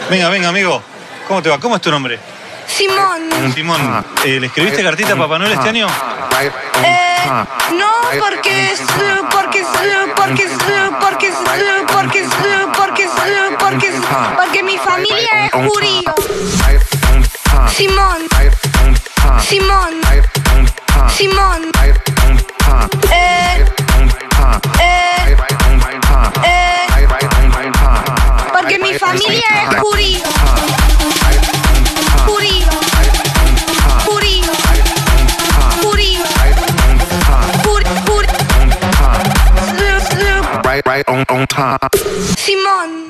Venga, venga, amigo. ¿Cómo te va? ¿Cómo es tu nombre? Simón. Simón. ¿Le escribiste cartita a Papá Noel este año? No, porque mi familia es judío. Simón. Simón. Simón. Porque mi familia es judío. Judío. Judío. Judío. Right on time. Simón.